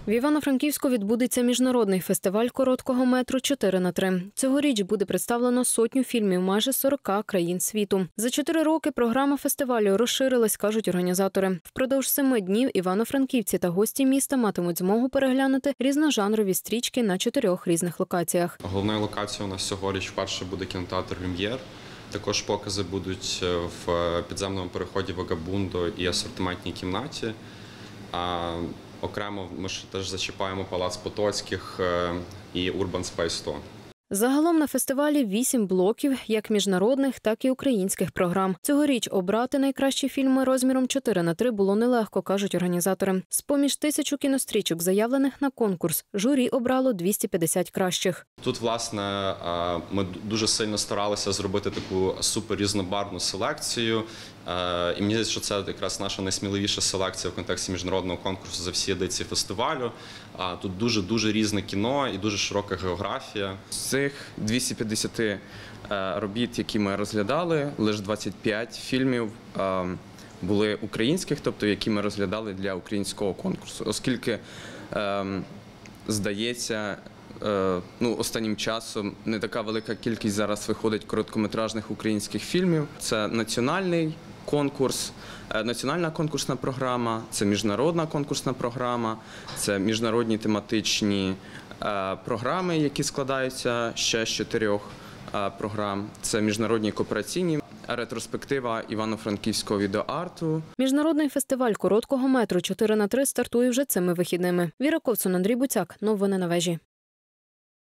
В Івано-Франківську відбудеться міжнародний фестиваль короткого метру «4х3». Цьогоріч буде представлено сотню фільмів майже 40 країн світу. За 4 роки програма фестивалю розширилась, кажуть організатори. Впродовж 7 днів івано-франківці та гості міста матимуть змогу переглянути різножанрові стрічки на 4 різних локаціях. Головною локацією у нас цьогоріч вперше буде кінотеатр «Люм'єр». Також покази будуть в підземному переході «Вагабундо» і асортиментній кімнаті. Окремо ми ж теж зачіпаємо Палац Потоцьких і Urban Space 100. Загалом на фестивалі 8 блоків, як міжнародних, так і українських програм. Цьогоріч обрати найкращі фільми розміром 4х3 було нелегко, кажуть організатори. З-поміж 1000 кінострічок, заявлених на конкурс, журі обрало 250 кращих. Тут, власне, ми дуже сильно старалися зробити таку суперрізнобарвну селекцію. І мені здається, що це якраз наша найсміливіша селекція в контексті міжнародного конкурсу за всі едиції фестивалю. Тут дуже різне кіно і дуже широка географія. З цих 250 робіт, які ми розглядали, лише 25 фільмів були українських, тобто які ми розглядали для українського конкурсу. Оскільки, здається, останнім часом не така велика кількість зараз виходить короткометражних українських фільмів. Це національний конкурс, національна конкурсна програма, це міжнародна конкурсна програма, це міжнародні тематичні програми, які складаються ще з 4 програм. Це міжнародні коопераційні, ретроспектива івано-франківського відеоарту. Міжнародний фестиваль короткого метру «4х3» стартує вже цими вихідними. Віра Ковцун, Андрій Буцяк. Новини на вежі.